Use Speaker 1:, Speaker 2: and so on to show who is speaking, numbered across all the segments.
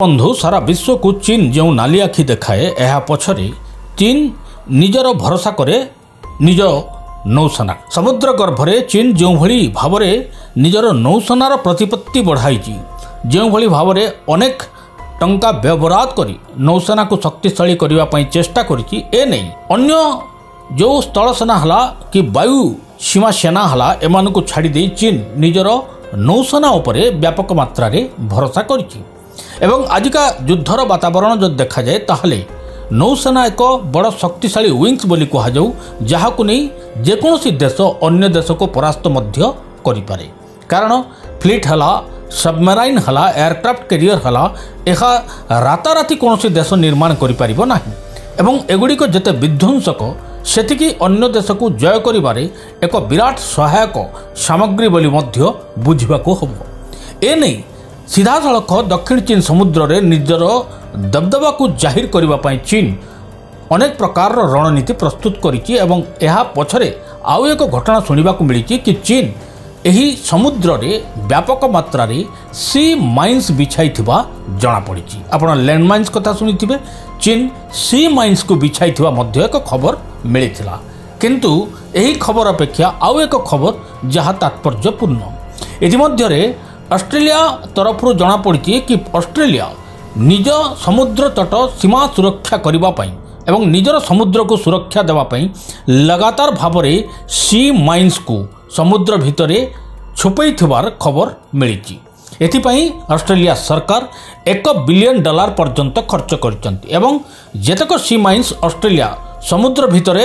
Speaker 1: बंधु सारा विश्व को चीन जो नाली आखि देखाए यह पछरे चीन निजर भरोसा करे निज नौसेना समुद्र गर्भरे चीन जो भली भावरे निजर नौसेनार प्रतिपत्ति बढ़ाई जो भली भावरे अनेक टंका व्यवहार करी नौसेना को शक्तिशाली करने पर चेष्टा करिछि ए नहीं अन्य जो स्थल सेना हला कि वायु सीमा सेना हला एमान को छाड़ी दे चीन निजर नौसेना उपरे व्यापक मात्रा रे भरोसा करिछि एवं आजिका युद्धर वातावरण जो देखा जाए ताहले नौसेना एक बड़ शक्तिशाली विंग्स बोली कह जाऊ जहाँ को नहीं जेकोसी देश अन्य देश को परास्त मध्य करिपारे कारण फ्लीट हला सबमराइन हला एयरक्राफ्ट कैरियर हला एहा राताराति कौन देश निर्माण करिपारिबो नाही एवं एगुड़िक जेते विध्वंसक सेतिकी अन्य देश को जय करिबारे एक विराट सहायक सामग्री बोली मध्य बुझिबाको हबो ए नहीं सीधा सड़क दक्षिण चीन समुद्र रे निजर दबदबा को जाहिर करने पर चीन अनेक प्रकार रणनीति प्रस्तुत करिछि एवं एहा पछरे आउ एक घटना सुनिबा को मिली कि चीन एही समुद्र रे व्यापक मात्रा रे सी माइन्स बिछाई थिबा जना पड़िछि। आपण लैंड माइन्स कथा सुनिथिबे चीन सी माइन्स को बिछाई थिबा मध्य एक खबर मिलिथिला किंतु एही खबर अपेक्षा आउ एक खबर जहा तात्पर्यपूर्ण इतिमध्य रे ऑस्ट्रेलिया तरफ जना पड़ी कि ऑस्ट्रेलिया निज समुद्र तट सीमा सुरक्षा करने एवं निजर समुद्र को सुरक्षा देवाई लगातार भाव में सी माइन्स को समुद्र भितर छुपई थिबार खबर मिली एथिपाई ऑस्ट्रेलिया सरकार $1 बिलियन पर्यंत खर्च करछन्ति एवं जेतक सी माइन्स ऑस्ट्रेलिया समुद्र भितर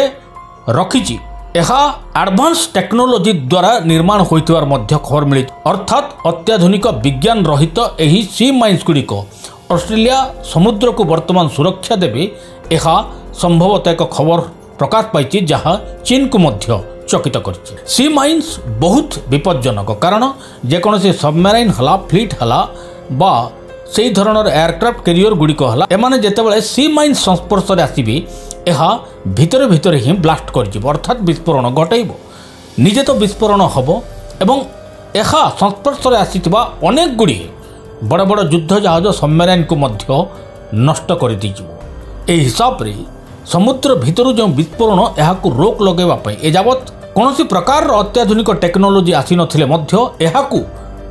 Speaker 1: रखिछि यह एडवांस टेक्नोलोजी द्वारा निर्माण होइतवार मध्य खबर मिली अर्थात अत्याधुनिक विज्ञान रहित एही सी माइन्स गुड़िक ऑस्ट्रेलिया समुद्र को वर्तमान सुरक्षा देवे यह संभवतः एक खबर प्रकाश पाई जहाँ चीन को मध्य चकित करछि। सी माइन्स बहुत विपज्जनक कारण जेकोसी सबमराइन हला फ्लीट हला बा से धरणर एयरक्राफ्ट कैरियर गुड़िक हला एमाने जेतेबेले सी माइन्स संस्पर्श रे आसीबे यह भितर भितर ही ब्लास्ट कर अर्थात विस्फोरण घटाइब निजे तो विस्फोरण हम एवं यह संस्पर्श रे आसीथिबा अनेक गुड़ी बड़ बड़ युद्ध जहाज सबमराइन को मध्य नष्ट कर दीजिब ए हिसाब रे समुद्र भितर जो विस्फोरण यह रोक लगेवाई एजावत कौन प्रकार अत्याधुनिक टेक्नोलोजी आसी नथिले मध्य यहाकू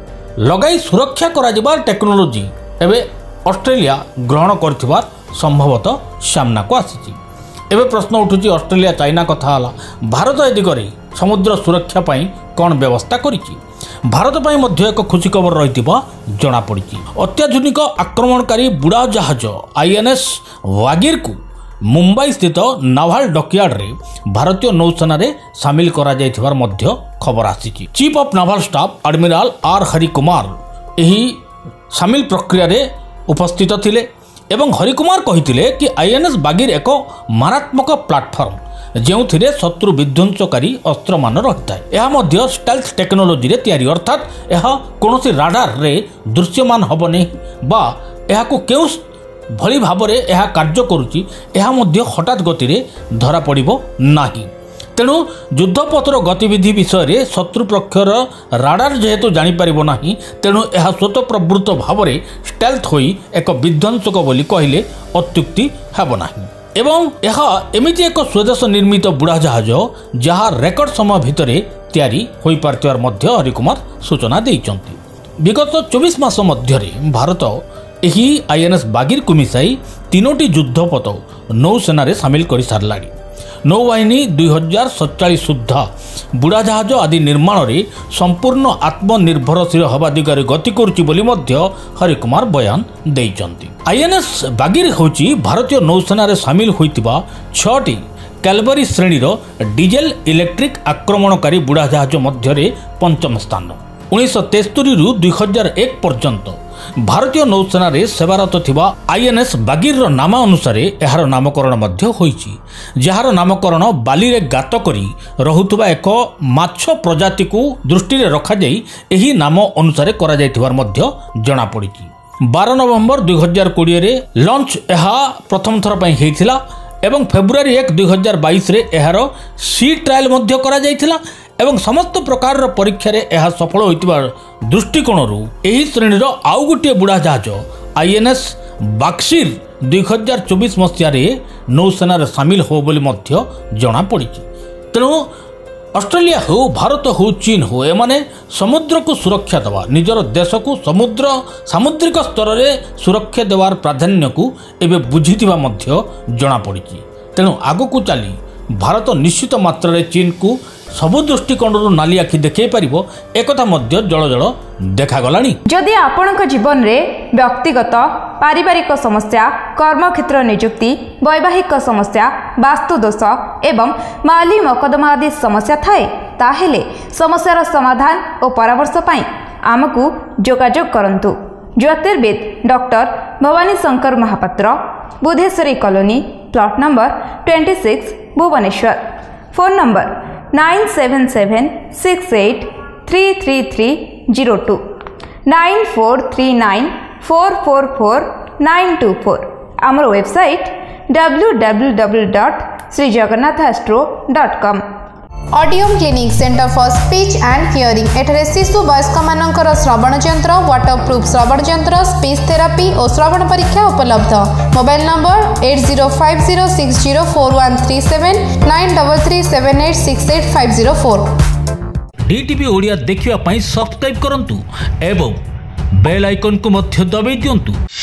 Speaker 1: लगाई सुरक्षा करा टेक्नोलोजी एवं ऑस्ट्रेलिया ग्रहण करथिबार संभवतः सामना को आसी एवं प्रश्न उठुची ऑस्ट्रेलिया चाइना कथा हला भारत ए दिगरे समुद्र सुरक्षा पाई कौन व्यवस्था करिछि भारत पाई मध्य एक खुशी खबर रहितिबा जणा पड़िछि अत्याधुनिक आक्रमणकारी बुड़ा जहाज आईएनएस वागिर को मुंबई स्थित नाभाल डॉकयार्ड रे भारतीय नौसेना रे शामिल करा जायथिबार मध्य खबर आसी chief of naval staff admiral R Harikumar एही शामिल प्रक्रिया रे उपस्थित थिले एवं हरिकुमार कहिथिले कि आईएनएस बागिर एक मारात्मक प्लाटफर्म जो शत्रु विध्वंसकारी अस्त्र मान रही है यह मध्य स्टेल्थ टेक्नोलोजी रे तैयारी अर्थात यह कौन राडार रे दृश्यमान हम नहीं बा यह क्यों भली भाव में यह कार्य करुच्ची यह मध्य हठात गति रे धरा पड़िबो नाही तेणु युद्धपथर गतिविधि विषय रे शत्रु पक्षर राडार जेहेतु जापर नहीं तेणु यह स्वतःप्रवृत्त भाव में स्टेल्थ होई एक विध्वंसक बोली कहले अत्युक्ति हेब नाही एवं यह एमिति एक स्वदेश निर्मित बुड़ा जहाज जहाँ रेकर्ड समय भितर तैयारी होई पारथिबार मध्य हरिकुमार सूचना देइचंती विगत 24 मास मध्य भारत एही आईएनएस बागिर को मिसाई 3टी युद्धपोत नौसेना रे शामिल कर सारलाणी नौबाहिनी 2047 सुधा बुड़ा जहाज आदि निर्माण रे संपूर्ण आत्मनिर्भरशील हवा दिगरे गति करुच्ची बोली मध्य हरिकुमार बयान देइचंती आईएनएस बागिर होची भारतीय नौसेना रे शामिल होइतिबा 6टी कैलवरी श्रेणी डीजेल इलेक्ट्रिक आक्रमणकारी बुड़ा जहाज मध्य पंचम स्थान 1973 रु 2001 पर्यंत भारतीय नौसेना रे सेवारत थिबा आईएनएस बागिर नाम अनुसार यार नामकरण मध्य होईची जार नामकरण बाली रे गात करी रहुतबा एक माछ प्रजाति को दृष्टि रे रखा जाई एही नाम अनुसार करा जायथिबार मध्य जणा पड़िची 12 नवंबर 2020 रे लॉन्च यह प्रथम थर पई हेइथिला एवं फेब्रुआरी 1 2022 रे यार सी ट्रायल मध्य करा जायथिला एवं समस्त प्रकार परीक्षा रे सफल होइतिबार दृष्टिकोण एही श्रेणी आउ गोटे बुड़ा जहाज आईएनएस बाक्सिर 2024 मसीह नौसेना सामिल हो बोली जना पड़ी। तेणु ऑस्ट्रेलिया हो भारत हो चीन हो एमाने समुद्र को सुरक्षा देवा निजर देश को समुद्र सामुद्रिक स्तर में सुरक्षा देवार प्राधान्य को एवं बुझीथिबा मध्य जना पड़ी। तेणु आगु को चली भारत निश्चित मात्रा चीन को सबु दृष्टिकोण नाली आखि देखै पारिबो एकथा मध्य जल जल देखागलानी।
Speaker 2: जदि आपणक जीवन में व्यक्तिगत पारिवारिक समस्या कर्मक्षेत्र नियुक्ति वैवाहिक समस्या वास्तुदोष एवं माली मकदमा आदि समस्या थाए ताहेले समस्यार समाधान और परामर्श पाई आमको जोगाजोग करंतु। ज्योतिर्विद doctor Bhabani Shankar Mahapatra, Budheswari colony, plot number 26, Bhubaneswar. Phone number 9776833302 9439444924। आमर website www.srijagannathastro.com।
Speaker 3: Audium clinic centre for speech and hearing एठारे शिशु वयस्क मानकर श्रवण यंत्र वाटरप्रूफ श्रवण यंत्र स्पीच थेरापी और श्रवण परीक्षा उपलब्ध। Mobile number 8050604137 9337868504।
Speaker 1: डीटीवी ओडिया देखिवा पई सब्सक्राइब करंतु एवं बेल आइकन को मध्य दबाई दियंतु।